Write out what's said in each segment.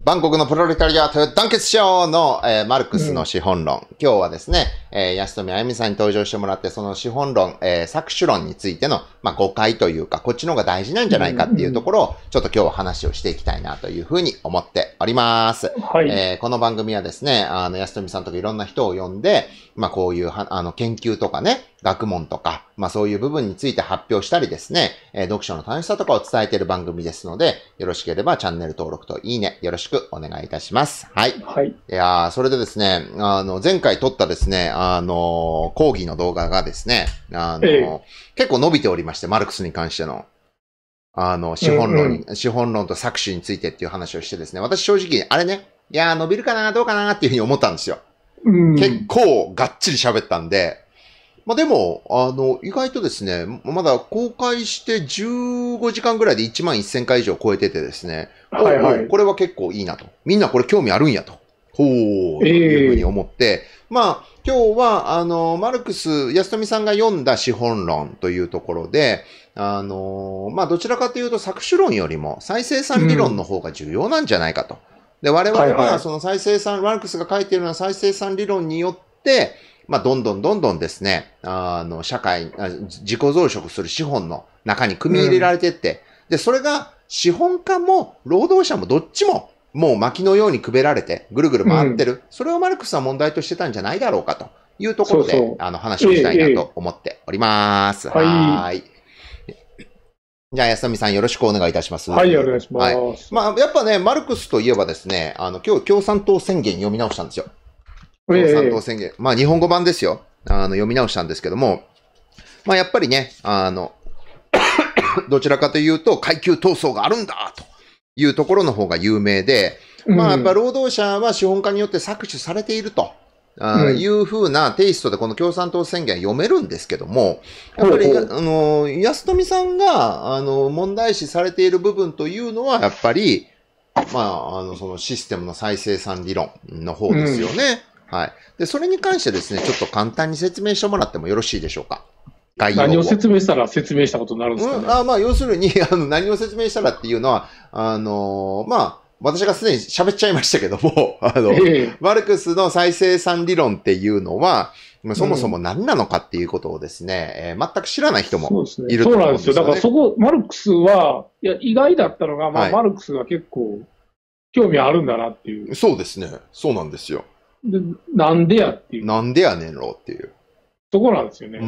バンコクのプロレタリアという団結しようの、マルクスの資本論。今日はですね、安富あゆみさんに登場してもらって、その資本論、搾取論についての、誤解というか、こっちの方が大事なんじゃないかっていうところを、ちょっと今日は話をしていきたいなというふうに思っております。 はい。 この番組はですね、安富さんとかいろんな人を呼んで、こういう研究とかね、学問とか、そういう部分について発表したりですね、読書の楽しさとかを伝えている番組ですので、よろしければチャンネル登録といいね、よろしくお願いいたします。はい。 はい。 いやー、それでですね、前回撮ったですね、講義の動画がですね、結構伸びておりまして、マルクスに関しての、資本論と搾取についてっていう話をしてですね、私正直、あれね、いやー、伸びるかな、どうかなっていうふうに思ったんですよ。結構がっちり喋ったんで、でも、意外とですね、まだ公開して15時間ぐらいで1万1000回以上超えててですね、 はいはい。 これは結構いいなと。みんなこれ興味あるんやと。ほー、というふうに思って、今日は、マルクス、安富さんが読んだ資本論というところで、どちらかというと搾取論よりも再生産理論の方が重要なんじゃないかと。で、我々はその再生産、マルクスが書いているような再生産理論によって、どんどんですね、社会、自己増殖する資本の中に組み入れられていって、で、それが資本家も労働者もどっちももう薪のようにくべられてぐるぐる回ってる。それをマルクスは問題としてたんじゃないだろうかというところで、話をしたいなと思っております。はい。じゃあ、安富さんよろしくお願いいたします。 はい、お願いします。 やっぱね、マルクスといえばですね、今日共産党宣言読み直したんですよ。共産党宣言。日本語版ですよ。読み直したんですけども、やっぱりね、どちらかというと、階級闘争があるんだというところの方が有名で、やっぱ労働者は資本家によって搾取されていると。いう風なテイストでこの共産党宣言読めるんですけども、やっぱり、安富さんが、問題視されている部分というのは、やっぱり、そのシステムの再生産理論の方ですよね。はい。で、それに関してですね、ちょっと簡単に説明してもらってもよろしいでしょうか。 何を説明したら説明したことになるんですかね。 要するに、何を説明したらっていうのは、私がすでに喋っちゃいましたけども、マルクスの再生産理論っていうのは、そもそも何なのかっていうことをですね、全く知らない人もいると思うんですよね。 そうなんですよ。だからそこ、マルクスは、意外だったのが、マルクスが結構興味あるんだなっていう。 そうですね。そうなんですよ。 で、なんでやっていう。 なんでやねんろっていう。 そこなんですよね。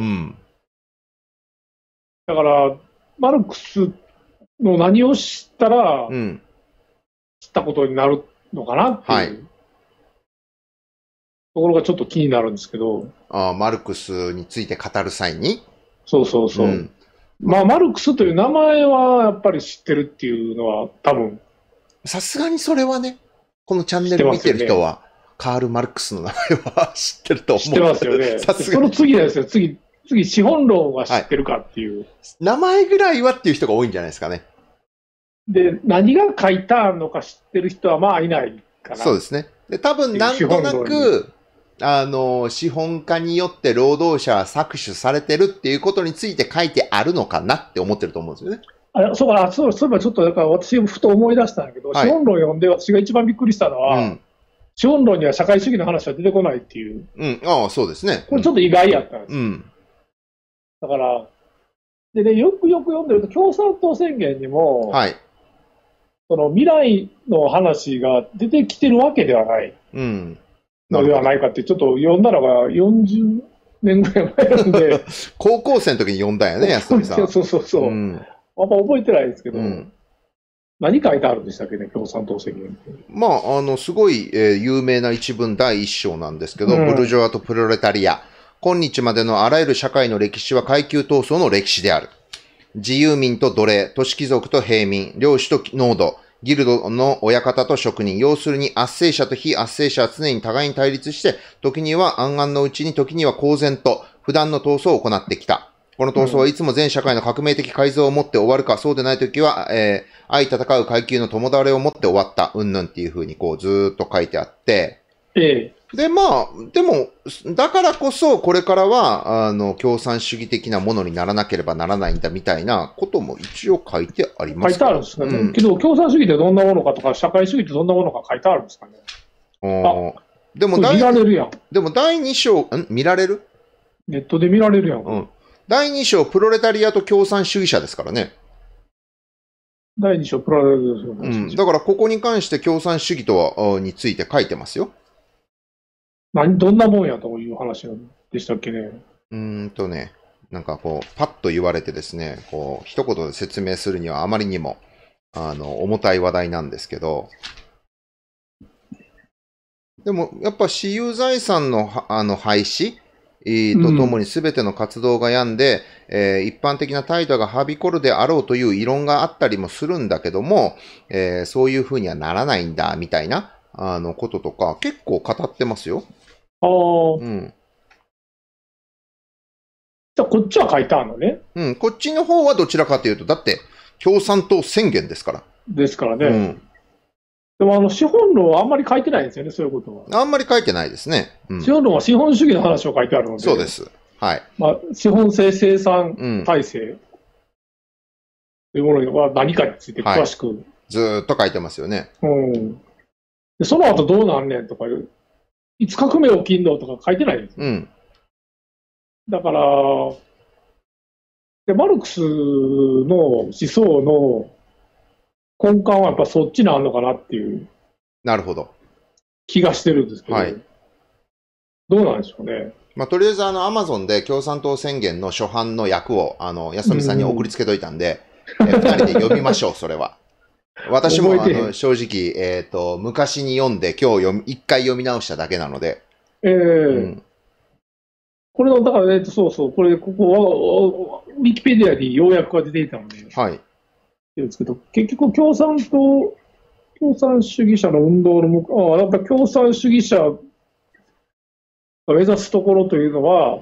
だから、マルクスの何を知ったら、知ったことになるのかなっていう、ところがちょっと気になるんですけど。 マルクスについて語る際にそう。マルクスという名前はやっぱり知ってるっていうのは多分。 さすがにそれはね、このチャンネル見てる人は、カール・マルクスの名前は知ってると思う。 知ってますよね。その次ですよ。次、資本論は知ってるかっていう。 名前ぐらいはっていう人が多いんじゃないですかね。 で、何が書いたのか知ってる人はいないかな。 そうですね。で、多分なんとなく、資本家によって労働者は搾取されてるっていうことについて書いてあるのかなって思ってると思うんですよね。 そういえばちょっと、だから私ふと思い出したんだけど、資本論を読んで私が一番びっくりしたのは、資本論には社会主義の話は出てこないっていう。 そうですね。 これちょっと意外やったんですよ。だから、でね、よく読んでると、共産党宣言にも、その未来の話が出てきてるわけではない。のではないかって、ちょっと読んだのが40年ぐらい前なんで。 高校生の時に読んだんやね、安富さん。 そう。あんま覚えてないですけど、何書いてあるんでしたっけね、共産党宣言って。 すごい、有名な一文第一章なんですけど、ブルジョワとプロレタリア。今日までのあらゆる社会の歴史は階級闘争の歴史である。自由民と奴隷、都市貴族と平民、領主と農奴、ギルドの親方と職人、要するに圧政者と非圧政者は常に互いに対立して、時には暗々のうちに時には公然と不断の闘争を行ってきた。この闘争はいつも全社会の革命的改造をもって終わるか、そうでない時は、相戦う階級の共倒れをもって終わった、うんぬんっていう風にこうずーっと書いてあって、 で、まあ、でも、だからこそ、これからは、共産主義的なものにならなければならないんだみたいなことも一応書いてあります書いてあるんですかね。けど、共産主義ってどんなものかとか、社会主義ってどんなものか書いてあるんですかね。 でも見られるやん。 でも第2章、見られる？ ネットで見られるやん。 第2章、プロレタリアと共産主義者ですからね。 第2章、プロレタリア。 だからここに関して共産主義とは、について書いてますよ。 どんなもんやという話でしたっけね。 なんかこう、パッと言われてですね、こう、一言で説明するにはあまりにも、重たい話題なんですけど、でも、やっぱ私有財産の、廃止とともに全ての活動が病んで、一般的な態度がはびこるであろうという異論があったりもするんだけども、そういうふうにはならないんだ、みたいな、こととか、結構語ってますよ。 じゃあ、こっちは書いてあるのね。 こっちの方はどちらかというと、だって、共産党宣言ですから。 ですからね。でも、資本論はあんまり書いてないんですよね、そういうことは。 あんまり書いてないですね。 資本論は資本主義の話を書いてあるので。 そうです。はい。 資本性生産体制というものは何かについて詳しく。 ずーっと書いてますよね。 でその後どうなんねんとかいう、いつ革命起きんのとか書いてないんですよ。だから、マルクスの思想の根幹はやっぱそっちにあるのかなっていう。 なるほど。 気がしてるんですけど。どうなんでしょうね。 とりあえずアマゾンで共産党宣言の初版の訳を、安富さんに送りつけといたんで、二人で読みましょう、それは。私も、正直、昔に読んで、今日一回読み直しただけなので。 これの、だから、そうそう、ここは、ウィキペディアに要約が出ていたので。ですけど、結局、共産主義者の運動のやっぱ共産主義者が目指すところというのは、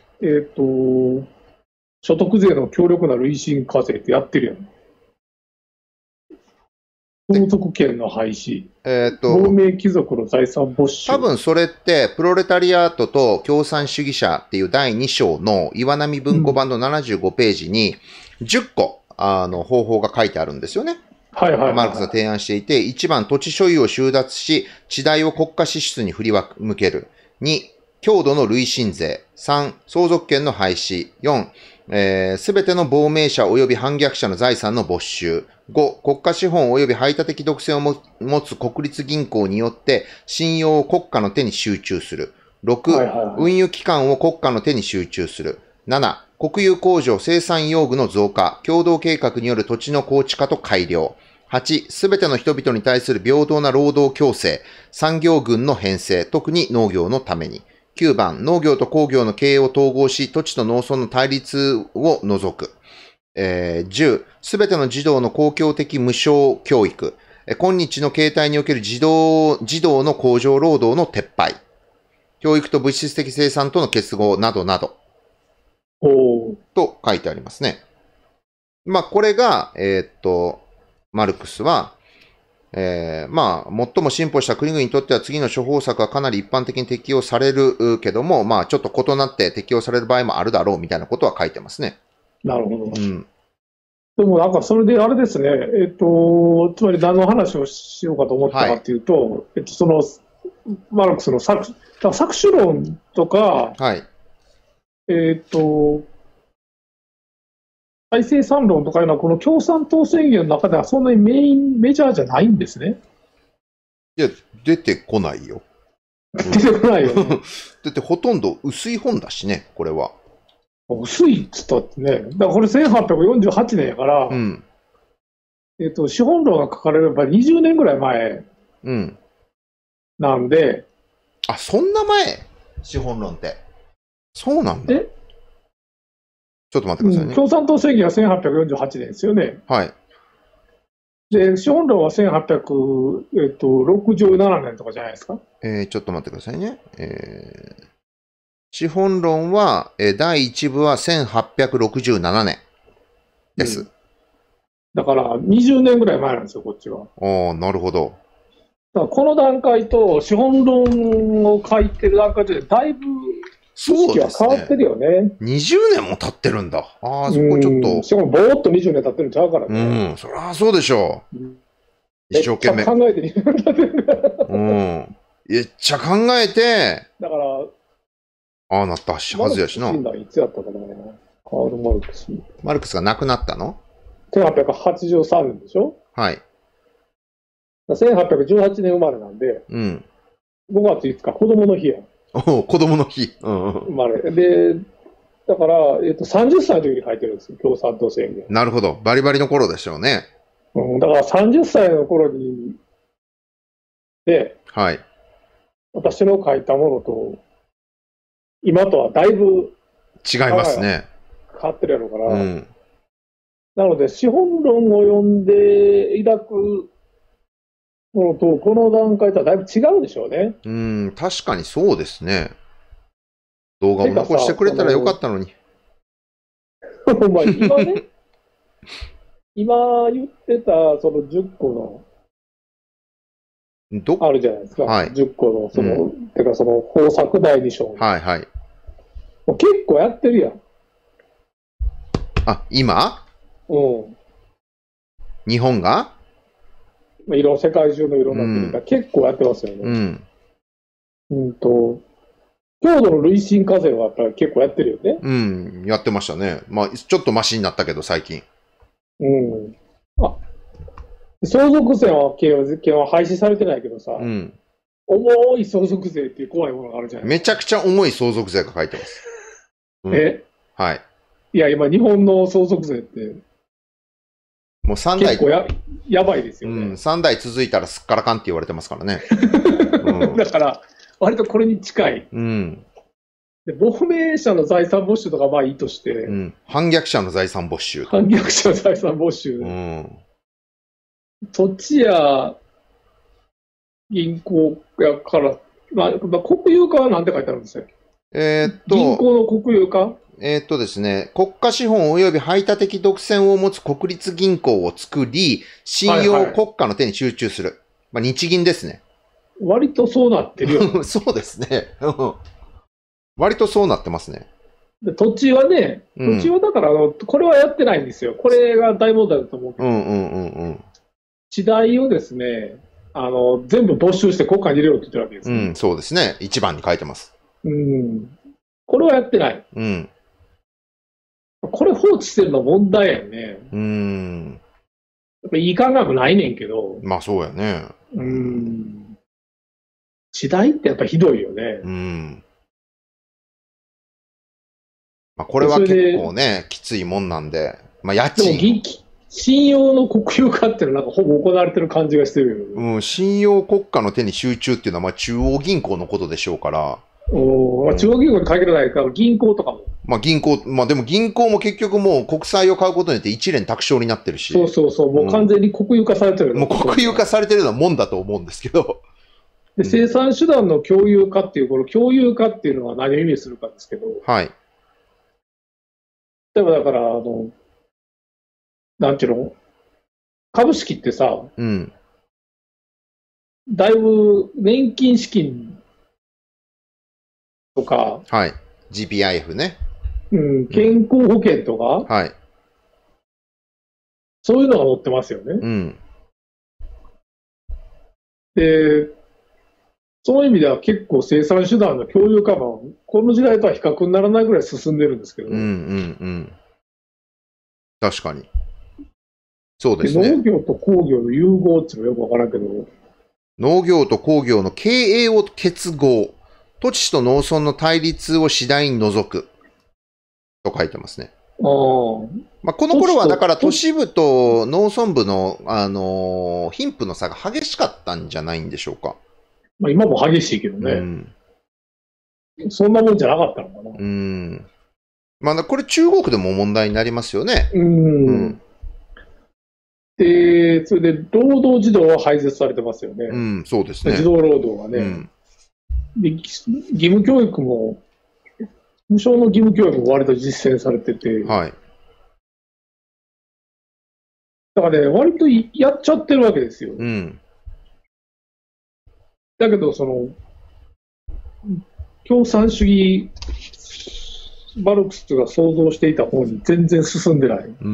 所得税の強力な累進課税ってやってるやん。相続権の廃止。亡命貴族の財産没収。 多分それって、プロレタリアートと共産主義者っていう第2章の岩波文庫版の75ページに10個、方法が書いてあるんですよね。マルクスが提案していて、1番、土地所有を収奪し、地代を国家支出に振り向ける。2、強度の累進税。3、相続権の廃止。4、すべての亡命者及び反逆者の財産の没収。5、国家資本及び排他的独占を持つ国立銀行によって信用を国家の手に集中する。6、運輸機関を国家の手に集中する。7、国有工場生産用具の増加、共同計画による土地の高地化と改良。8、すべての人々に対する平等な労働共生、産業群の編成、特に農業のために。9番、農業と工業の経営を統合し、土地と農村の対立を除く。10、すべての児童の公共的無償教育。今日の形態における児童の工場労働の撤廃。教育と物質的生産との結合などなど。と書いてありますね。これが、マルクスは、最も進歩した国々にとっては次の処方策はかなり一般的に適用されるけども、ちょっと異なって適用される場合もあるだろうみたいなことは書いてますね。 なるほど。でもなんかそれであれですね、つまり何の話をしようかと思ったかというと、その、マルクスの搾取論とか、再生産論とかいうのは、この共産党宣言の中ではそんなにメジャーじゃないんですね。 いや、出てこないよ。 出てこないよ、ね。 だってほとんど薄い本だしね、これは。 薄いっつったってね。だからこれ1848年やから、資本論が書かれれば20年ぐらい前なんで。 あ、そんな前資本論って。そうなんだ。ちょっと待ってくださいね。 共産党宣言は1848年ですよね。で、資本論は1867年とかじゃないですか。 ちょっと待ってくださいね。資本論は、第1部は1867年です。 だから20年ぐらい前なんですよ、こっちは。 なるほど。 この段階と資本論を書いてる段階でだいぶ意識は変わってるよね。 20年も経ってるんだ。ああ、そこちょっと。 しかもぼーっと20年経ってるんちゃうからね。 うん、そりゃそうでしょう。一生懸命。 考えて20年経ってる。 うん。めっちゃ考えて。 だから、 ああなったはずやしな。 いつやったかな。カール・マルクス。 マルクスが亡くなったの ?1883 年でしょ。 はい。 1818年生まれなんで、 うん。 5月5日、子供の日や。 お子供の日。 生まれ。で、だから、30歳の時に書いてるんですよ、共産党宣言。 なるほど。バリバリの頃でしょうね。 だから30歳の頃に、で、 はい。 私の書いたものと、今とはだいぶ違いますね。 変わってるやろうから、なので、資本論を読んで抱くものと、この段階とはだいぶ違うでしょうね。 確かにそうですね。動画を残してくれたらよかったのに。 まあ今ね、今言ってたその10個の、あるじゃないですか。はい、10個の、てかその豊作第2章。 はいはい。 もう結構やってるやん。 あ、今？ うん。 日本が？ 世界中のいろんな国が結構やってますよね。強度の累進課税はやっぱり結構やってるよね。やってましたね。まあ、ちょっとマシになったけど、最近。 相続税は廃止されてないけどさ、重い相続税っていう怖いものがあるじゃないですか。めちゃくちゃ重い相続税が書いてます。はい。 いや、今、日本の相続税って、 もう3代。 結構やばいですよね。 3代続いたらすっからかんって言われてますからね。 だから、割とこれに近い。で亡命者の財産没収とかまあいいとして、 反逆者の財産没収。 反逆者の財産没収。土地や銀行やから、国有化は何て書いてあるんですよ。銀行の国有化ですね、国家資本及び排他的独占を持つ国立銀行を作り、信用国家の手に集中する。まあ、日銀ですね。 割とそうなってるよ。 そうですね。割とそうなってますね。 で土地はね、土地はだから、これはやってないんですよ。これが大問題だと思うけど。地代をですね、全部没収して国家に入れようって言ってるわけです、 そうですね。一番に書いてます。 これはやってない。これ放置してるのは問題やね。やっぱいい考えもないねんけど。 まあそうやね。 時代ってやっぱひどいよね。 まあこれは結構ね、きついもんなんで。まあ家賃。 信用の国有化っていうのはなんかほぼ行われてる感じがしてるよね。信用国家の手に集中っていうのはまあ中央銀行のことでしょうから。 まあ、中央銀行に限らないから、銀行とかも。 まあ銀行、まあでも銀行も結局もう国債を買うことによって一連卓勝になってるし。 そう、もう完全に国有化されてる、 もう国有化されてるようなもんだと思うんですけど。 で、生産手段の共有化っていう、この共有化っていうのは何を意味するかですけど。 はい。 例えばだから、なんていうの株式ってさ、だいぶ年金資金とか、 はい。GPIF ね。 健康保険とか、 はい。 そういうのが載ってますよね。で、その意味では結構生産手段の共有化も、この時代とは比較にならないぐらい進んでるんですけど。 確かに。そうですね。 農業と工業の融合っていうのはよくわからんけど。 農業と工業の経営を結合。土地と農村の対立を次第に除く。と書いてますね。まあ、この頃はだから都市部と農村部の、貧富の差が激しかったんじゃないんでしょうか。 まあ今も激しいけどね。そんなもんじゃなかったのかな。 まあこれ中国でも問題になりますよね。 で、それで労働児童は廃絶されてますよね。 そうですね。 児童労働はね。で、義務教育も、無償の義務教育も割と実践されてて。 はい。 だからね、割とやっちゃってるわけですよ。 だけど、共産主義、マルクスが想像していた方に全然進んでない。 うん。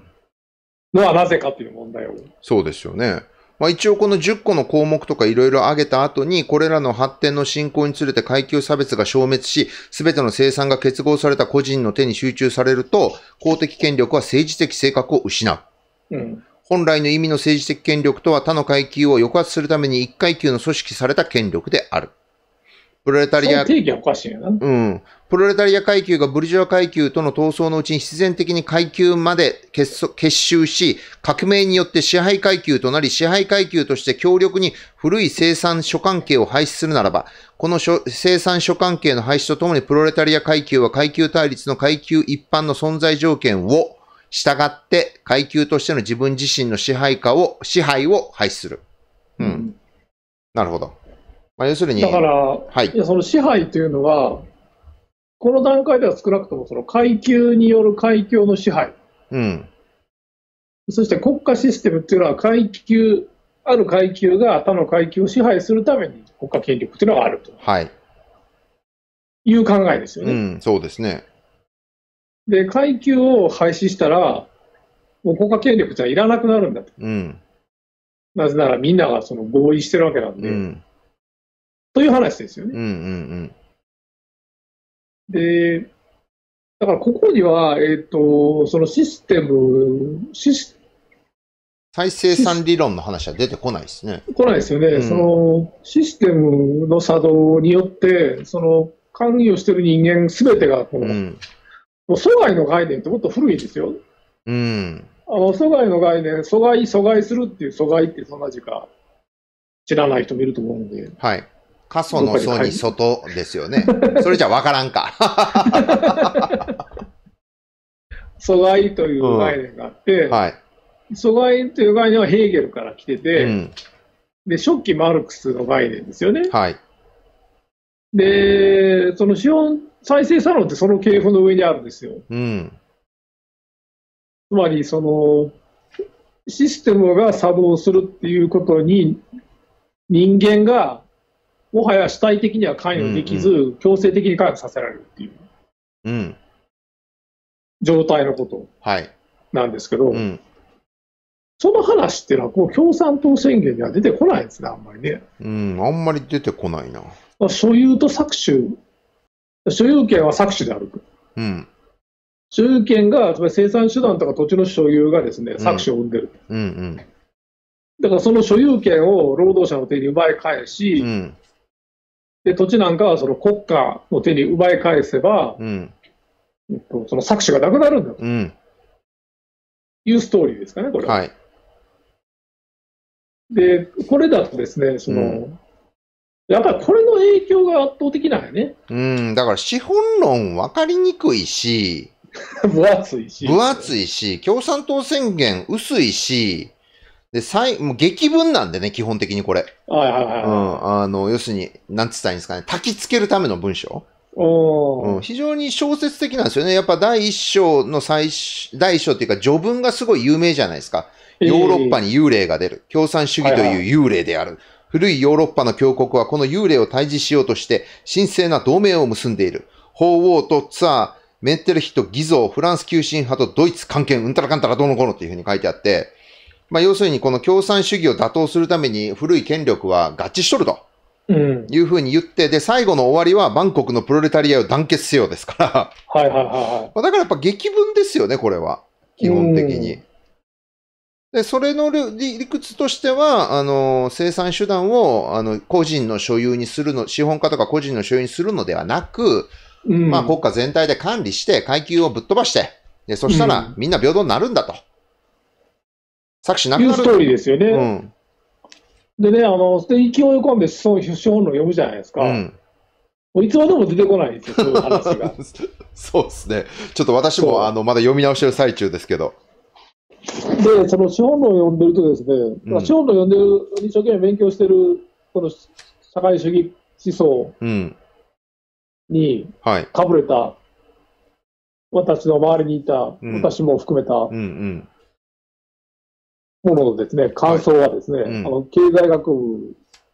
のはなぜかという問題を。 そうですよね。まあ、一応この10個の項目とかいろいろ挙げた後に、これらの発展の進行につれて階級差別が消滅し、すべての生産が結合された個人の手に集中されると、公的権力は政治的性格を失う。 うん、 本来の意味の政治的権力とは他の階級を抑圧するために一階級の組織された権力である。プロレタリア、 定義はおかしいよな。 うん。プロレタリア階級がブルジョア階級との闘争のうちに必然的に階級まで結集し、革命によって支配階級となり、支配階級として強力に古い生産諸関係を廃止するならば、この生産諸関係の廃止とともにプロレタリア階級は階級対立の階級一般の存在条件を従って階級としての自分自身の支配を廃止する。うん。なるほど。まあ、要するに。 だから、 はい。 いや、その支配というのは、この段階では少なくともその階級による階級の支配。 うん。 そして国家システムっていうのはある階級が他の階級を支配するために国家権力っていうのがあると。 はい。 いう考えですよね。 うん、そうですね。 で、階級を廃止したら、もう国家権力じゃいらなくなるんだと。 うん。 なぜならみんながその合意してるわけなんで。 うん。 という話ですよね。 うんうんうん。 で、だからここには、そのシステム、 再生産理論の話は出てこないですね。 来ないですよね。 うん、 そのシステムの作動によって、その関与している人間すべてがこの、もう阻害の概念ってもっと古いですよ。 うん。 阻害の概念、阻害するっていう阻害ってそんな字か知らない人もいると思うんで。 はい。過疎の疎に外ですよね。それじゃわからんか。 阻害という概念があって、 はい。 阻害という概念はヘーゲルから来てて、で、初期マルクスの概念ですよね。 はい。 で、その資本再生作用ってその系譜の上にあるんですよ。 うん。 つまり、その、システムが作動するっていうことに、人間が、もはや主体的には関与できず、強制的に関与させられるっていう、状態のことなんですけど、その話っていうのは、こう共産党宣言には出てこないんですね、あんまりね。 あんまり出てこないな。 所有と搾取、所有権は搾取であると。所有権が、つまり生産手段とか土地の所有がですね、搾取を生んでる。だからその所有権を労働者の手に奪い返し、で土地なんかはその国家の手に奪い返せば、その搾取がなくなるんだというストーリーですかね、これは。はい、で、これだとですね、やっぱりこれの影響が圧倒的なんやね。 だから資本論分かりにくいし、 分厚いし、共産党宣言薄いし、で、もう激文なんでね、基本的にこれ。要するに、なんつったらいいんですかね、焚きつけるための文章。非常に小説的なんですよね。やっぱ第一章っていうか序文がすごい有名じゃないですか。ヨーロッパに幽霊が出る。共産主義という幽霊である。古いヨーロッパの強国はこの幽霊を退治しようとして神聖な同盟を結んでいる。法王とツァー、メッテルヒと偽造、フランス急進派とドイツ関係、うんたらかんたらどうのこうのっていうふうに書いてあって、まあ要するにこの共産主義を打倒するために古い権力は合致しとると。いうふうに言って、で、最後の終わりはバンコクのプロレタリアを団結せよですから。だからやっぱ激文ですよね、これは。基本的に。で、それの理屈としては、生産手段を、個人の所有にするの、資本家とか個人の所有にするのではなく、まあ国家全体で管理して、階級をぶっ飛ばして、で、そしたらみんな平等になるんだと。搾取なくなる。 いうストーリーですよね。でね、勢い込んで資本論読むじゃないですか。もういつまでも出てこないんですよ、そういう話が。 そうですね。ちょっと私もまだ読み直してる最中ですけど。 で、その資本論を読んでるとですね、資本論を読んでる、一生懸命勉強してる、この社会主義思想にかぶれた、私の周りにいた、私も含めた、もののですね、感想はですね、経済学部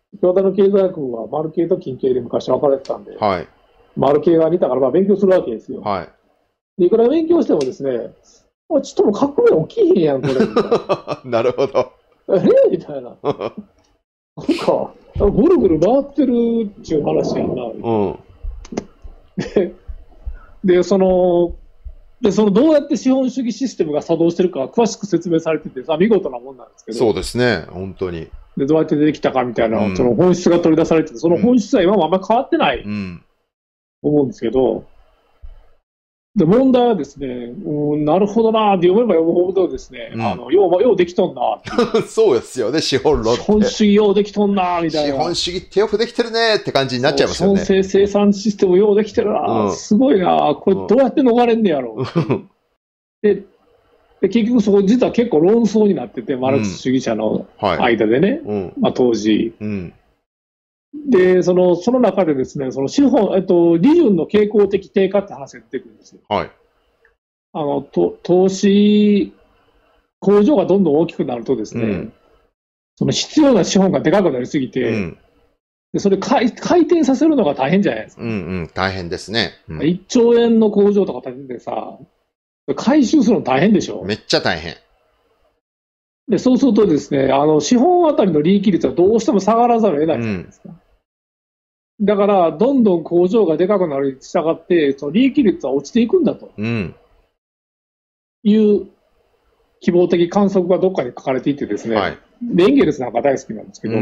京田の経済学は丸系と近系で昔分かれてたんで、 はい。 丸系が似たからまあ勉強するわけですよ。 はい。 で、いくら勉強してもですね、ちょっともう革命起きへんやん、これ。 なるほど。 みたいな。なんか、ぐるぐる回ってるっていう話やんな。うん。で、そのどうやって資本主義システムが作動してるか詳しく説明されてて、見事なもんなんですけど。 そうですね、本当に。 で、どうやって出てきたかみたいな、その本質が取り出されてて、その本質は今もあんまり変わってない、思うんですけど、で、問題はですね、なるほどなーって読めば読むほどですね、ようできとんなーそうですよね、資本論って。 資本主義ようできとんなーみたいな。 資本主義ってよくできてるねーって感じになっちゃいますよね。 資本生産システムようできてるなー、すごいなー、これどうやって逃れんねやろう。で、結局そこ実は結構論争になってて、マルクス主義者の間でね、当時。で、その中でですね、その資本、利潤の傾向的低下って話が出てくるんですよ。はい。投資、工場がどんどん大きくなるとですね、その必要な資本がでかくなりすぎて、でそれ回転させるのが大変じゃないですか。 大変ですね。 1兆円の工場とか建ててさ、回収するの大変でしょ。 めっちゃ大変。 で、そうするとですね、資本あたりの利益率はどうしても下がらざるを得ないじゃないですか。だから、どんどん工場がでかくなるに従って、その利益率は落ちていくんだと。いう希望的観測がどっかに書かれていてですね、でエンゲルスなんか大好きなんですけど、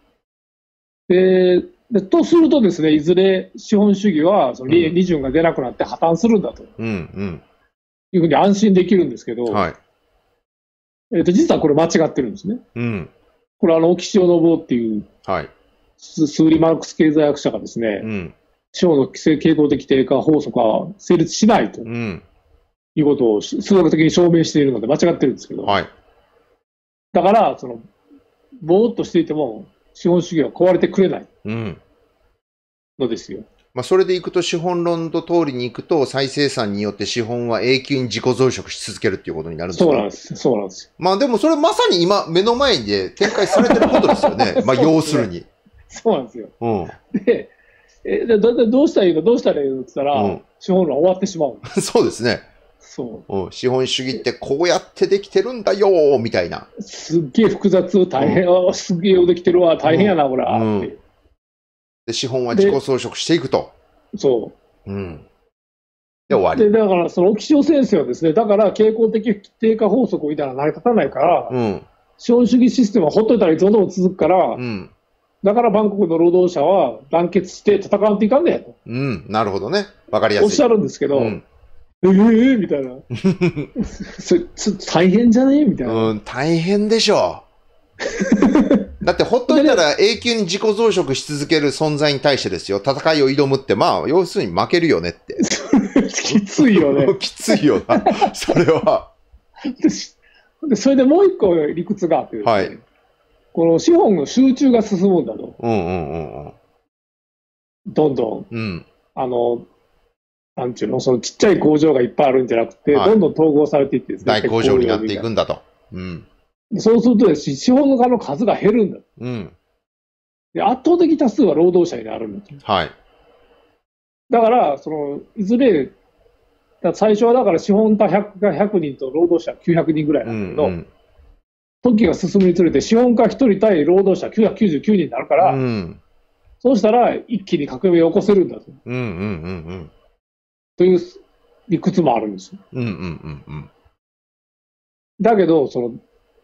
でとするとですね、いずれ資本主義はその利潤が出なくなって破綻するんだと。いうふうに安心できるんですけど、実はこれ間違ってるんですね。これ沖塩信夫っていう、数理マルクス経済学者がですね、資本の傾向的低下法則は成立しないということを数学的に証明しているので間違ってるんですけど、だから、ぼーっとしていても資本主義は壊れてくれないのですよ。 それでいくと資本論の通りにいくと再生産によって資本は永久に自己増殖し続けるっていうことになるんですか？ そうなんです。そうなんですよ。でもそれまさに今目の前で展開されてることですよね。要するに。 そうなんですよ。で、どうしたらいいのって言ったら、資本論終わってしまう。 そうですね。そう。資本主義ってこうやってできてるんだよーみたいな。 すっげえ複雑、大変、すっげえようできてるわ、大変やな、これ。 で、資本は自己増殖していくと。 そう。 で、終わり。 で、だから、沖塩先生はですね、だから傾向的低下法則みたいなの成り立たないから、資本主義システムはほっといたらいつまでも続くから、だからバンコクの労働者は団結して戦わんといかんねやと。 なるほどね。わかりやすい。 おっしゃるんですけど、みたいな。大変じゃねみたいな。 大変でしょう。だってほっといたら永久に自己増殖し続ける存在に対してですよ、戦いを挑むって、要するに負けるよねって。 きついよね。 きついよな、それは。 で、それでもう一個理屈があってですね、この資本の集中が進むんだと。どんどん。なんちゅうの、そのちっちゃい工場がいっぱいあるんじゃなくて、どんどん統合されていってですね。大工場になっていくんだと。 そうするとですね、資本家の数が減るんだ。で、圧倒的多数は労働者になるんだと。だから、いずれ、最初はだから資本家100人と労働者900人ぐらいなんだけど、時が進むにつれて資本家1人対労働者999人になるから、そうしたら一気に革命を起こせるんだと。という理屈もあるんですよ。だけど、そ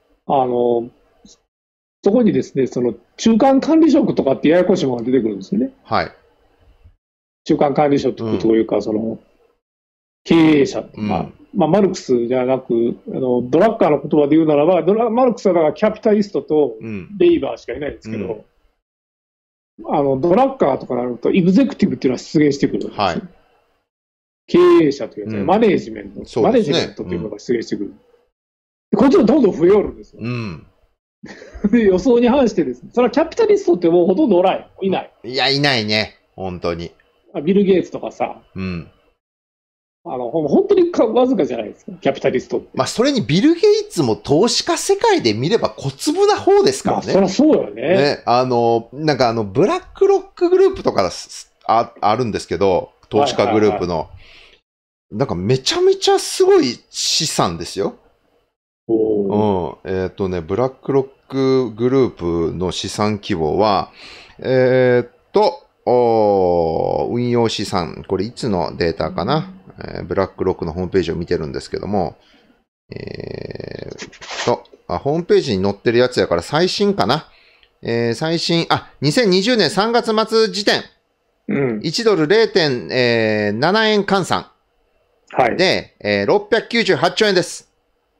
こにですね、中間管理職とかってややこしいものが出てくるんですよね。中間管理職というか、経営者とか、マルクスじゃなく、ドラッカーの言葉で言うならば、マルクスはだからキャピタリストとレイバーしかいないんですけど、ドラッカーとかなると、エグゼクティブっていうのは出現してくるんですよ。経営者というか、マネージメント、マネージメントというのが出現してくる。こっちもどんどん増えおるんですよ。で、予想に反してですね、それはキャピタリストってもうほとんどいない。 いや、いないね。本当に。 ビル・ゲイツとかさ、 本当にわずかじゃないですか、キャピタリストって。 まあ、それにビル・ゲイツも投資家世界で見れば小粒な方ですからね。まあ、 そりゃそうよね。 ね、なんかブラックロックグループとかあるんですけど、投資家グループの。なんかめちゃめちゃすごい資産ですよ。ブラックロックグループの資産規模は、運用資産、これいつのデータかな、ブラックロックのホームページを見てるんですけども、ホームページに載ってるやつやから最新かな。2020年3月末時点。1ドル 0.7 円換算。 はい。 で、698兆円です。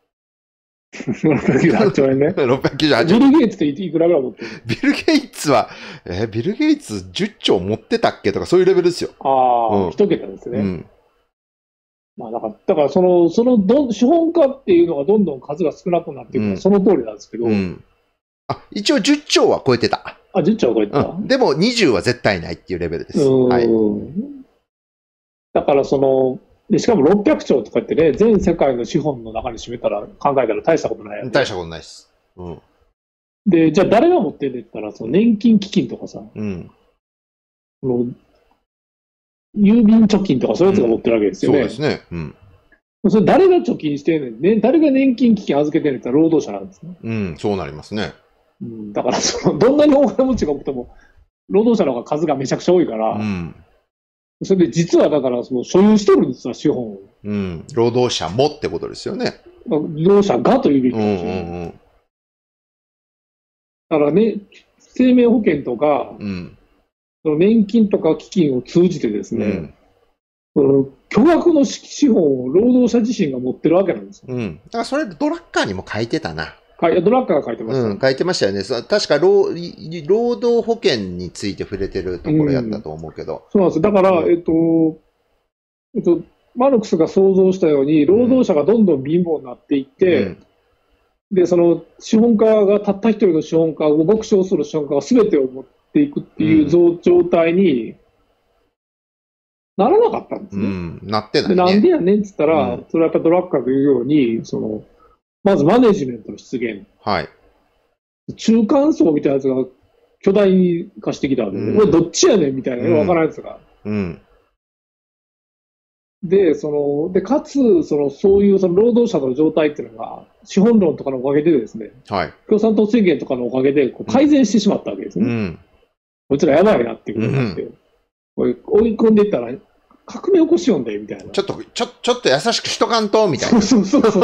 698兆円ね。 698 兆円。ビル・ゲイツっていくらぐらい持ってる？ ビル・ゲイツは、ビル・ゲイツ10兆持ってたっけとかそういうレベルですよ。 一桁ですね。まあ、だから資本家っていうのがどんどん数が少なくなっていくのはその通りなんですけど。 一応10兆は超えてた。 10兆は超えてた。 でも20は絶対ないっていうレベルです。はい。 だからしかも600兆とかってね、全世界の資本の中に占めたら、考えたら大したことないやつ。 大したことないです。 で、じゃあ誰が持ってるんだったら、年金基金とかさ、郵便貯金とかそういうやつが持ってるわけですよね。 そうですね。 それ誰が貯金してるねん、誰が年金基金預けてるんだったら労働者なんですね。 そうなりますね。 だからどんなに大金持ちが多くても、労働者の方が数がめちゃくちゃ多いから、それで実はだから所有してるんですよ、資本を。 労働者もってことですよね。 労働者がというべきですよね。だからね、生命保険とか、年金とか基金を通じてですね、巨額の資本を労働者自身が持ってるわけなんですよ。 だからそれドラッカーにも書いてたな。 ドラッカーが書いてました。 書いてましたよね。確か労働保険について触れてるところやったと思うけど。 そうなんです。だから、マルクスが想像したように、労働者がどんどん貧乏になっていって、で、資本家がたった一人の資本家を、極小する資本家が全てを持っていくっていう状態にならなかったんですね。 なってないね。 なんでやねんって言ったら、それはやっぱドラッカーが言うように、まずマネジメントの出現。 はい。 中間層みたいなやつが巨大化してきたわけで、これどっちやねんみたいな、わからないやつが。で、かつ、そういう労働者の状態っていうのが、資本論とかのおかげでですね、共産党宣言とかのおかげで改善してしまったわけですね。こいつらやばいなっていうことになって、追い込んでいったら、革命起こしよんだよみたいな。 ちょっと優しくしとかんと、みたいな。 そう。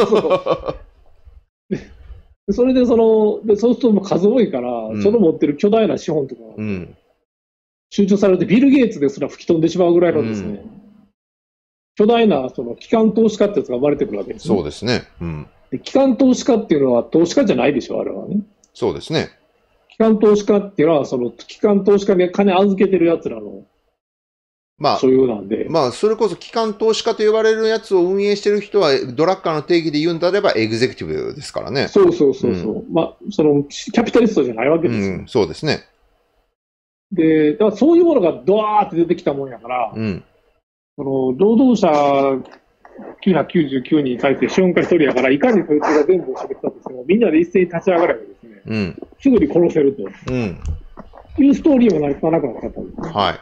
それでそうすると数多いから、その持ってる巨大な資本とか、集中されてビル・ゲイツですら吹き飛んでしまうぐらいのですね、巨大な機関投資家ってやつが生まれてくるわけですね。 そうですね。 で機関投資家っていうのは投資家じゃないでしょ、あれはね。 そうですね。 機関投資家っていうのは、機関投資家に金預けてるやつらの、所有なんで。 それこそ機関投資家と呼ばれるやつを運営してる人は、ドラッカーの定義で言うんであれば、エグゼクティブですからね。 そう。キャピタリストじゃないわけですよ。 そうですね。 で、だからそういうものがドワーって出てきたもんやから、労働者999人に対して資本家1人やから、いかにそいつが全部を喋ったとしても、みんなで一斉に立ち上がればですね、すぐに殺せると。いうストーリーもなくなかったんですね。 はい。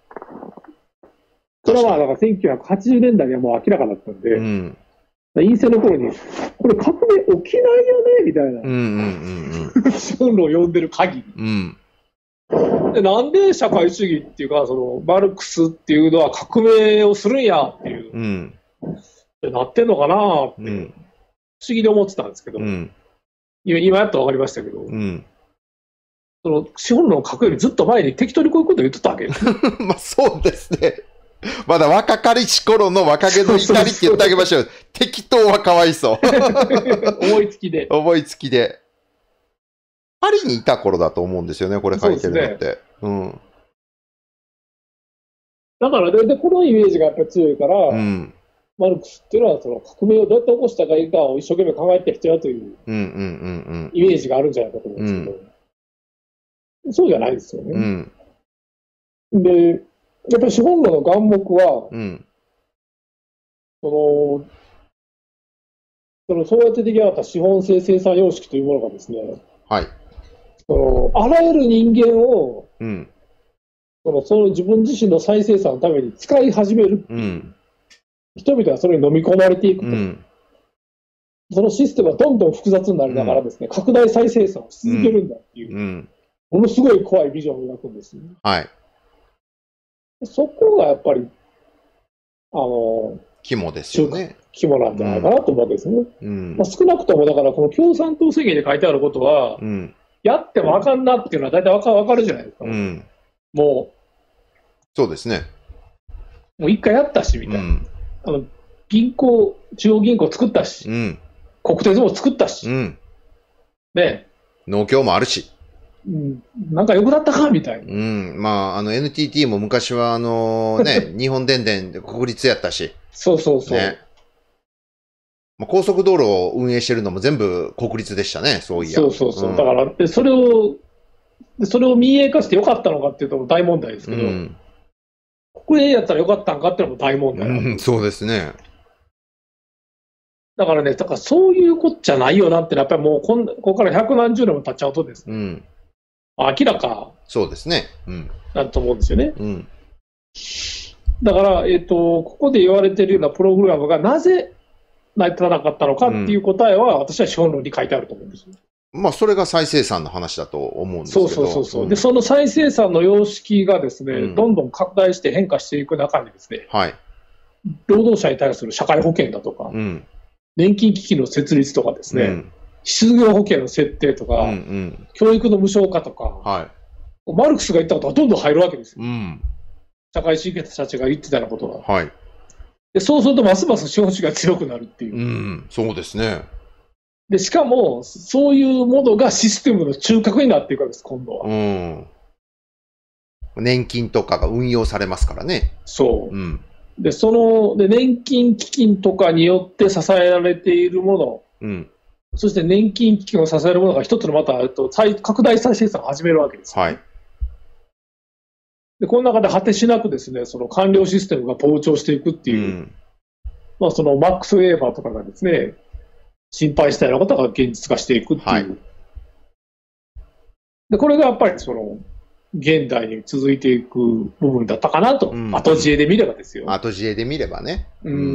それはだから1980年代にはもう明らかだったんで、陰性の頃に、これ革命起きないよねみたいな。資本論を読んでる限り。でなんで社会主義っていうか、マルクスっていうのは革命をするんやっていう、なってんのかなって、不思議に思ってたんですけど、今やっと分かりましたけど、資本論を書くよりずっと前に適当にこういうこと言ってたわけです。 そうですね。まだ若かりし頃の若気の至りって言ってあげましょう。適当はかわいそう。 思いつきで。 パリにいた頃だと思うんですよね、これ書いてるのって。 だから、このイメージがやっぱり強いから、マルクスっていうのは革命をどうやって起こしたかいいかを一生懸命考えてきたよというイメージがあるんじゃないかと思うんですけど、そうじゃないですよね。で、やっぱり資本論の眼目は、 そうやって出来上がった資本性生産様式というものがですね、 はい。 あらゆる人間を、 うん。 その自分自身の再生産のために使い始める。 うん。 人々はそれに飲み込まれていくと。 うん。 そのシステムはどんどん複雑になりながらですね、拡大再生産を続けるんだっていう、ものすごい怖いビジョンを描くんですね。 はい。 そこがやっぱり、 肝ですよね。 肝なんじゃないかなと思うわけですね。少なくともだから、この共産党宣言に書いてあることは、やってもあかんなっていうのは大体わかるじゃないですか。もう。 そうですね。 もう一回やったし、みたいな。中央銀行作ったし、国鉄も作ったし、ね、 農協もあるし。 なんか良くなったかみたいな。 まあ、NTT も昔は日本電電国立やったし。 そうそうそう。 ね、高速道路を運営してるのも全部国立でしたね、そういや。 そうそうそう。だから、それを民営化してよかったのかっていうと大問題ですけど、国営やったらよかったんかっていうのも大問題。 そうですね。 だからね、そういうこっちゃないよなって、やっぱりもうここから百何十年も経っちゃうとですね、明らかそうですね。 だと思うんですよね。だから、ここで言われているようなプログラムがなぜ成り立たなかったのかっていう答えは、私は資本論に書いてあると思うんですよ。 まあ、それが再生産の話だと思うんですけど。 そう。で、その再生産の様式がですね、どんどん拡大して変化していく中にですね、労働者に対する社会保険だとか、年金基金の設立とかですね、失業保険の設定とか、教育の無償化とか、マルクスが言ったことがどんどん入るわけですよ。社会主義者たちが言ってたようなことが。で、そうするとますます資本主義が強くなるっていう。 そうですね。 で、しかも、そういうものがシステムの中核になっていくわけです、今度は。 年金とかが運用されますからね。 そう。で、年金基金とかによって支えられているもの、そして年金基金を支えるものが一つのまた、拡大再生産を始めるわけです。で、この中で果てしなくですね、その官僚システムが膨張していくっていう、まあ、そのマックス・ウェーバーとかがですね、心配したようなことが現実化していくっていう。で、これがやっぱり現代に続いていく部分だったかなと。後知恵で見ればですよ。 後知恵で見ればね。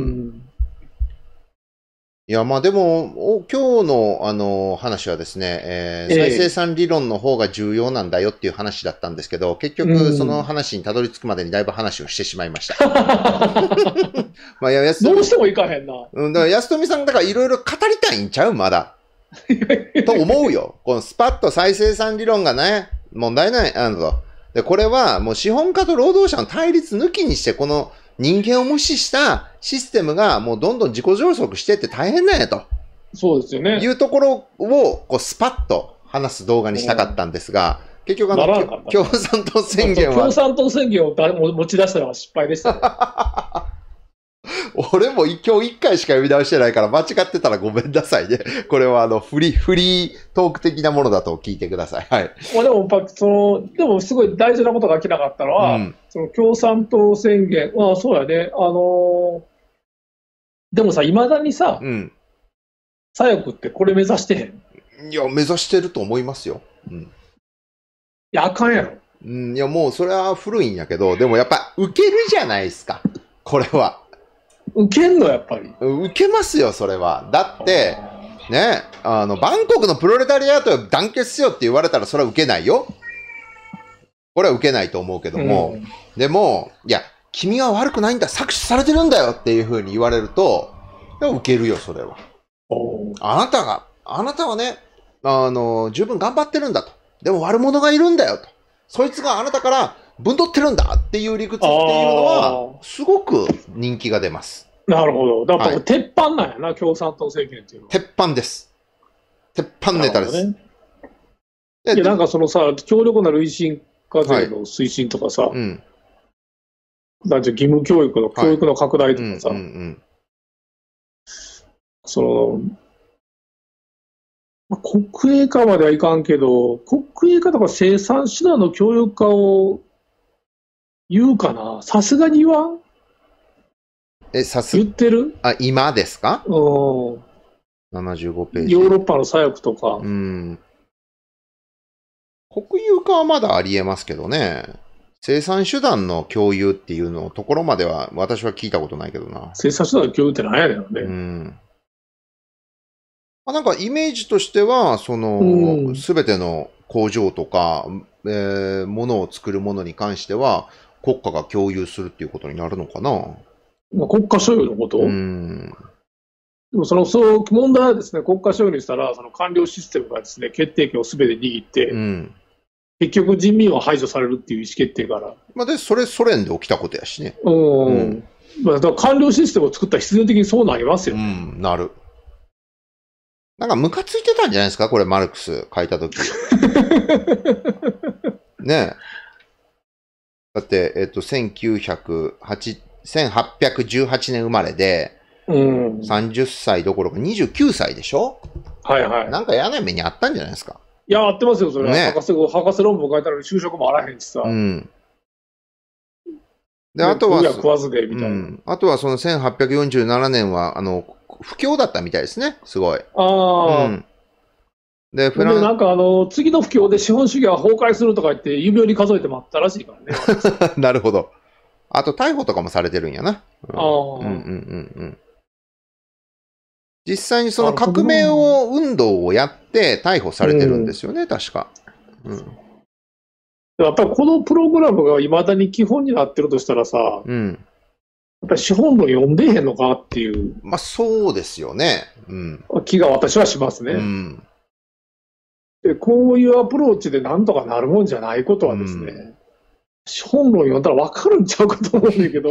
いや、まあでも、今日の話はですね、再生産理論の方が重要なんだよっていう話だったんですけど、結局その話にたどり着くまでにだいぶ話をしてしまいました。 まあ、どうしてもいかへんな。 だから安富さん、だからいろいろ語りたいんちゃうまだ。と思うよ。このスパッと再生産理論がね、問題ない。で、これはもう資本家と労働者の対立抜きにして、この人間を無視したシステムがもうどんどん自己増殖してって大変なんやと。 そうですよね。 いうところをスパッと話す動画にしたかったんですが、結局共産党宣言は。 共産党宣言を持ち出したのは失敗でしたね。 俺も今日1回しか読み直してないから間違ってたらごめんなさいね。これはフリートーク的なものだと聞いてください。はい。 でもすごい大事なことが明らかったのは、その共産党宣言、そうやね。でもさ、未だにさ、左翼ってこれ目指してへん。 いや、目指してると思いますよ。いや、あかんやろ。 いや、もうそれは古いんやけど、でもやっぱ受けるじゃないですか。これは。 受けんのやっぱり。 受けますよ、それは。だって、ね、バンコクのプロレタリアートを団結しようって言われたらそれは受けないよ。これは受けないと思うけども。でも、いや、君は悪くないんだ、搾取されてるんだよっていう風に言われると、受けるよ、それは。あなたはね、十分頑張ってるんだと。でも悪者がいるんだよと。そいつがあなたからぶんどってるんだっていう理屈っていうのは、すごく人気が出ます。 なるほど。だから、鉄板なんやな、共産党政権っていうのは。 鉄板です。鉄板ネタです。 いや、なんかそのさ、強力な累進課税の推進とかさ、なんて義務教育の拡大とかさ、国営化まではいかんけど、国営化とか生産手段の強力化を言うかな、さすがに言わん。 言ってる？ 今ですか？ うん。 75ページ。 ヨーロッパの左翼とか。 うん。国有化はまだありえますけどね。生産手段の共有っていうのところまでは私は聞いたことないけどな。 生産手段の共有って何やねんね。 うん。なんかイメージとしては、すべての工場とか、物を作るものに関しては、国家が共有するっていうことになるのかな。 国家所有のこと？でもそう問題はですね、国家所有にしたら、その官僚システムがですね、決定権をすべて握って、結局人民は排除されるっていう意思決定から。 で、それソ連で起きたことやしね。 だから官僚システムを作ったら必然的にそうなりますよね。 なる。なんかムカついてたんじゃないですか、これマルクス書いたとき。ねえ。だって、1818年生まれで、30歳どころか29歳でしょ？ はいはい。 なんか嫌な目にあったんじゃないですか。 いや、あってますよ、それは。ね、博士論文書いたのに就職もあらへんしさ。 で、あとは、 食わずで、みたいな。 あとはその1847年は、不況だったみたいですね、すごい。 で、なんか次の不況で資本主義は崩壊するとか言って、指折り数えてもあったらしいからね。 なるほど。あと逮捕とかもされてるんやな。実際にその革命運動をやって逮捕されてるんですよね、確か。 やっぱりこのプログラムがいまだに基本になってるとしたらさ、やっぱり資本論読んでへんのかっていう。 そうですよね。 気が私はしますね。でこういうアプローチでなんとかなるもんじゃないことはですね、資本論読んだら分かるんちゃうかと思うんだけど。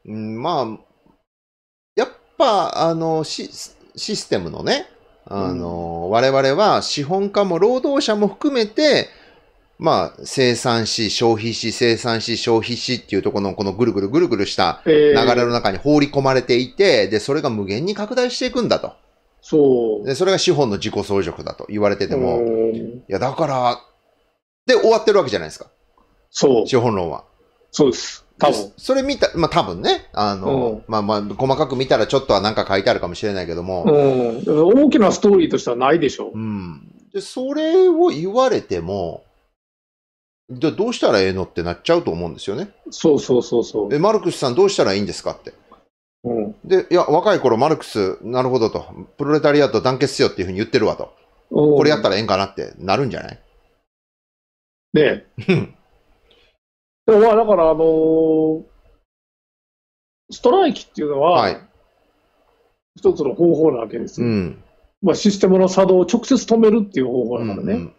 やっぱ、システムのね、我々は資本家も労働者も含めて、生産し、消費し、生産し、消費しっていうところのこのぐるぐるした流れの中に放り込まれていて、で、それが無限に拡大していくんだと。で、それが資本の自己相続だと言われてても、いや、だから、で終わってるわけじゃないですか。資本論は。 そうです。多分。 それ見た、多分ね、細かく見たらちょっとはなんか書いてあるかもしれないけども。 大きなストーリーとしてはないでしょ。 で、それを言われても、どうしたらええのってなっちゃうと思うんですよね。 そう。 マルクスさんどうしたらいいんですかって。で、いや、若い頃マルクス、なるほどと、プロレタリアート団結せよっていうふうに言ってるわと。これやったらええんかなってなるんじゃない？ ねえ。だからストライキっていうのは、一つの方法なわけですよ。システムの作動を直接止めるっていう方法だからね。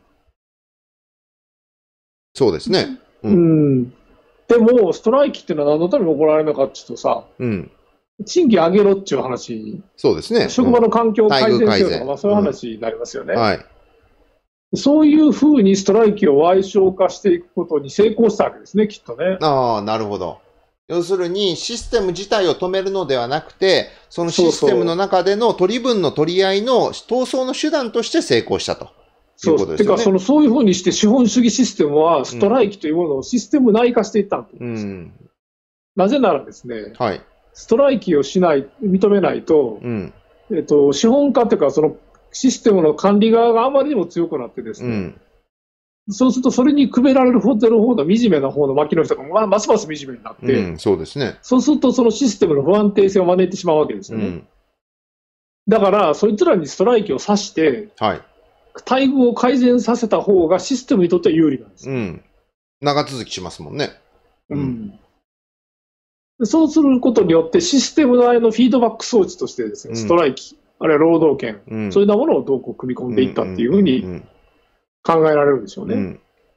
そうですね。 でも、ストライキっていうのは何のために行われるのかっていうとさ、賃金上げろっていう話。 そうですね。 職場の環境を改善しようとか、そういう話になりますよね。そういうふうにストライキを矮小化していくことに成功したわけですね、きっとね。 なるほど。要するに、システム自体を止めるのではなくて、そのシステムの中での取り分の取り合いの闘争の手段として成功したと。 そういうふうにして資本主義システムはストライキというものをシステム内化していったんです。なぜならですね、ストライキを認めないと、資本家というか、そのシステムの管理側があまりにも強くなってですね、そうするとそれに組められる方の惨めな方の牧の人がますます惨めになって、 そうですね。 そうするとそのシステムの不安定性を招いてしまうわけですよね。だから、そいつらにストライキをさして、待遇を改善させた方がシステムにとっては有利なんです。 長続きしますもんね。 そうすることによってシステム内のフィードバック装置としてですね、ストライキ、あるいは労働権、そういうものをどうこう組み込んでいったっていうふうに考えられるんでしょうね。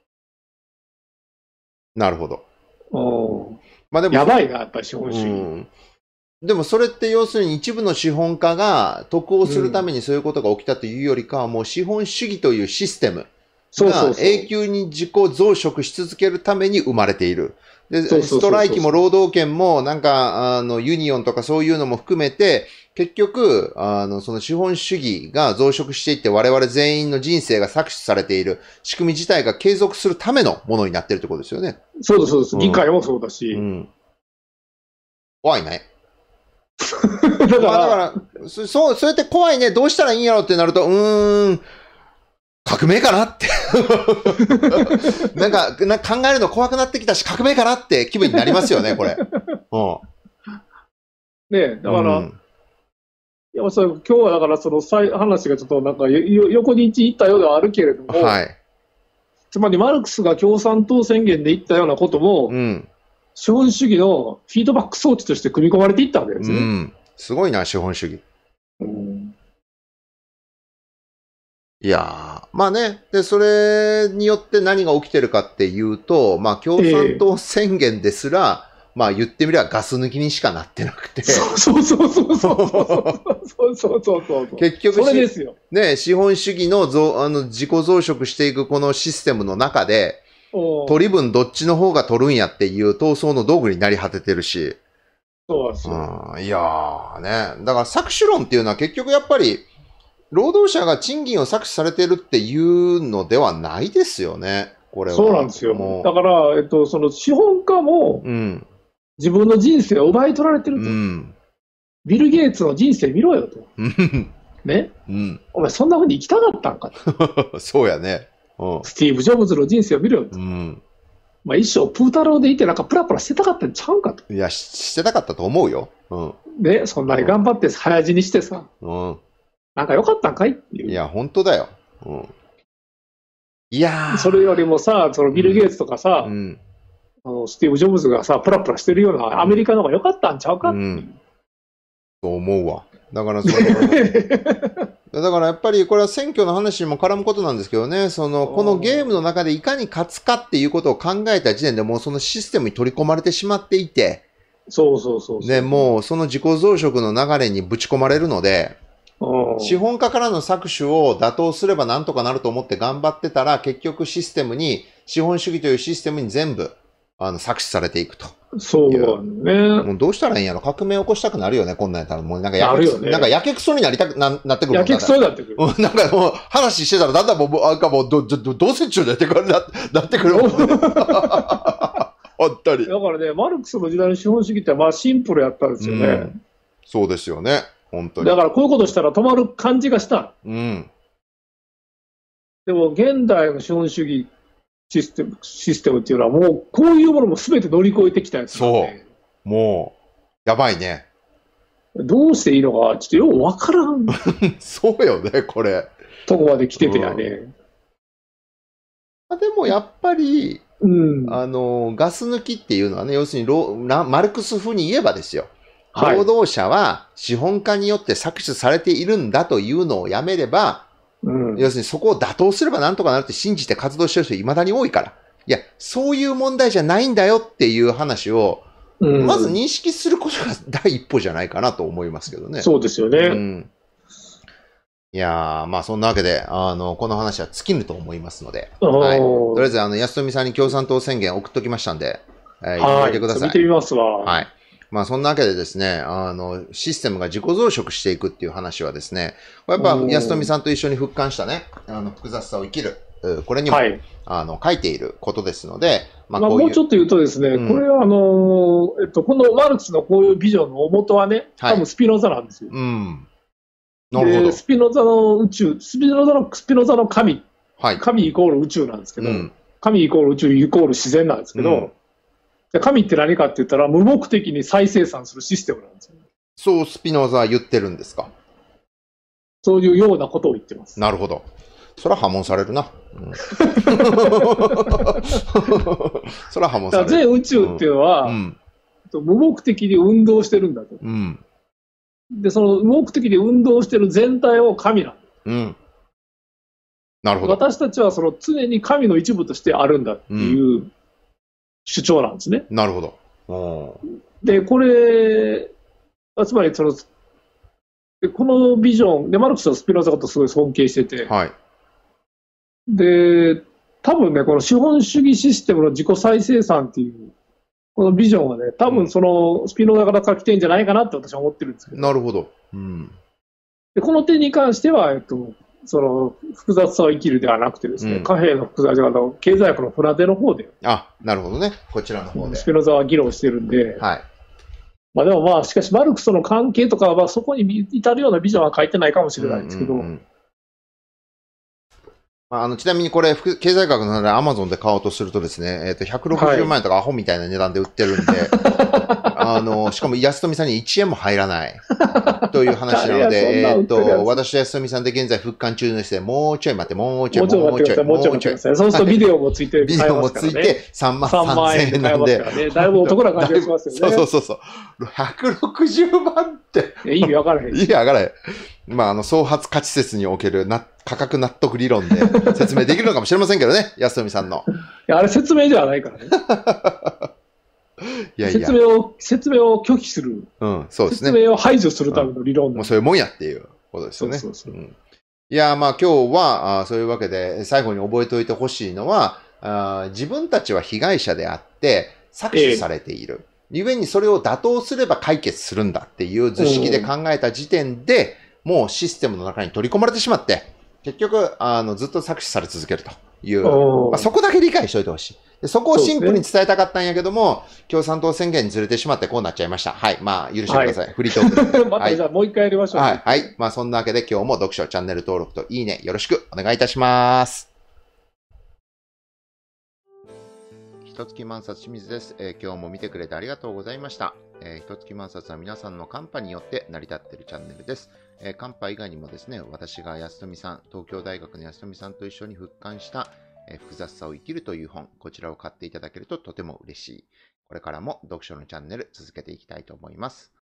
なるほど。 でもやばいな、やっぱり資本主義。 でもそれって要するに一部の資本家が得をするためにそういうことが起きたというよりかは、もう資本主義というシステムが永久に自己増殖し続けるために生まれている。で、ストライキも労働権もなんかユニオンとかそういうのも含めて、結局その資本主義が増殖していって我々全員の人生が搾取されている仕組み自体が継続するためのものになっているってことですよね。 そうです。議会もそうだし。 怖いね。 だから、そうやって怖いね、どうしたらいいんやろってなると、革命かなってなんか考えるの怖くなってきたし、革命かなって気分になりますよね、これ。 ねえ、だから、いや今日はだからその話がちょっとなんか横に行ったようではあるけれども、はい、つまりマルクスが共産党宣言で言ったようなことも、資本主義のフィードバック装置として組み込まれていったわけですね。 すごいな、資本主義。いやー、まあね。で、それによって何が起きてるかっていうと、まあ共産党宣言ですら、まあ言ってみればガス抜きにしかなってなくて。 そう。 結局、 それですよ。 ね、資本主義の自己増殖していくこのシステムの中で、取り分どっちの方が取るんやっていう闘争の道具になり果ててるし。 そうですよ。 いやーね。だから搾取論っていうのは結局やっぱり、労働者が賃金を搾取されてるっていうのではないですよね。これは。 そうなんですよ。だから、その資本家も、自分の人生を奪い取られてると。ビル・ゲイツの人生見ろよと。ね、お前そんな風に生きたかったんかと。そうやね。 スティーブ・ジョブズの人生を見ろよと。まあ一生プータローでいてなんかプラプラしてたかったんちゃうんかと。 いや、してたかったと思うよ。 ね、そんなに頑張って早死にしてさ。なんか良かったんかいっていう。 いや、本当だよ。いやそれよりもさ、そのビル・ゲイツとかさ、スティーブ・ジョブズがさ、プラプラしてるようなアメリカの方が良かったんちゃうかっていう。 そう思うわ。だからだからやっぱりこれは選挙の話にも絡むことなんですけどね、このゲームの中でいかに勝つかっていうことを考えた時点でもうそのシステムに取り込まれてしまっていて、で、もうその自己増殖の流れにぶち込まれるので、資本家からの搾取を打倒すればなんとかなると思って頑張ってたら、結局資本主義というシステムに全部、搾取されていくと。 そうね。 もうどうしたらいいんやろ、革命起こしたくなるよね、こんなんやったら。もうなんかやけくそになってくる。 やけくそになってくる。 なんかもう話してたらだんだんもう、どうせ中でなってくるもんね。本当に。 だからね、マルクスの時代の資本主義ってまあシンプルやったんですよね。 そうですよね。本当に。 だからこういうことしたら止まる感じがした。でも現代の資本主義システムっていうのはもうこういうものも全て乗り越えてきたやつなんで。 そう。もう、やばいね。 どうしていいのかちょっとようわからん。 そうよね、これ。 とこまで来ててやね。 でもやっぱり、ガス抜きっていうのはね、要するにマルクス風に言えばですよ。労働者は資本家によって搾取されているんだというのをやめれば、要するにそこを打倒すればなんとかなるって信じて活動してる人未だに多いから。いや、そういう問題じゃないんだよっていう話を、まず認識することが第一歩じゃないかなと思いますけどね。 そうですよね。 いやー、まあそんなわけで、この話は尽きると思いますので、はい、とりあえず安富さんに共産党宣言送っときましたんで、 見てください。見てみますわ。 はい。まあそんなわけでですね、システムが自己増殖していくっていう話はですね、やっぱ安富さんと一緒に復刊したね、複雑さを生きる、これにも、書いていることですので、 まあもうちょっと言うとですね、これはこのマルクスのこういうビジョンの大元はね、多分スピノザなんですよ。 なるほど。 スピノザの宇宙、スピノザの神、神イコール宇宙なんですけど、神イコール宇宙イコール自然なんですけど、神って何かって言ったら無目的に再生産するシステムなんですよ。 そうスピノザは言ってるんですか？ そういうようなことを言ってます。 なるほど。それは破門されるな。それは破門される。 全宇宙っていうのは、無目的に運動してるんだと。で、その無目的に運動してる全体を神なんだ。 なるほど。 私たちはその常に神の一部としてあるんだっていう主張なんですね。 なるほど。 で、これ、つまりこのビジョンで、マルクスとスピノザのことすごい尊敬してて、で、多分ね、この資本主義システムの自己再生産っていう、このビジョンはね、多分そのスピノザから書きてんじゃないかなって私は思ってるんですけど。 なるほど。 でこの点に関しては、その複雑さを生きるではなくてですね、貨幣の複雑さの経済学の船出の方で。 なるほどね。こちらの方で。 スピノザは議論してるんで、 まあでもまあ、しかしマルクスとの関係とかは、そこに至るようなビジョンは書いてないかもしれないですけど。 ちなみにこれ、経済学の中で Amazon で買おうとするとですね、160万円とかアホみたいな値段で売ってるんで、しかも安富さんに1円も入らないという話なので、私と安富さんで現在復刊中ですね、もうちょい待って、もうちょい、 もうちょい。そうするとビデオもついて、 ビデオもついて3万3000円なんで、 だいぶお得な感じがしますよね。 そう。160万って。 意味わからへん。 意味わからへん。まあ、創発価値説における価格納得理論で説明できるのかもしれませんけどね、安富さんの。 いや、あれ説明ではないからね。説明を拒否する。 そうですね。 説明を排除するための理論もうそういうもんやっていうことですよね。いや、まあ今日は、そういうわけで、最後に覚えておいてほしいのは、自分たちは被害者であって、搾取されている。故にそれを打倒すれば解決するんだっていう図式で考えた時点で、もうシステムの中に取り込まれてしまって、結局、ずっと搾取され続けるという、そこだけ理解しておいてほしい。でそこをシンプルに伝えたかったんやけども、共産党宣言にずれてしまってこうなっちゃいました。はい。まあ、許してください。フリートークで。 またじゃあもう一回やりましょう。 はい。まあ、そんなわけで今日も読書チャンネル登録といいねよろしくお願いいたします。ひとつき万冊清水です。今日も見てくれてありがとうございました。ひとつき万冊は皆さんのカンパによって成り立っているチャンネルです。カンパ以外にもですね、私が安富さん、東京大学の安富さんと一緒に復刊した複雑さを生きるという本、こちらを買っていただけるととても嬉しい。これからも読書のチャンネル続けていきたいと思います。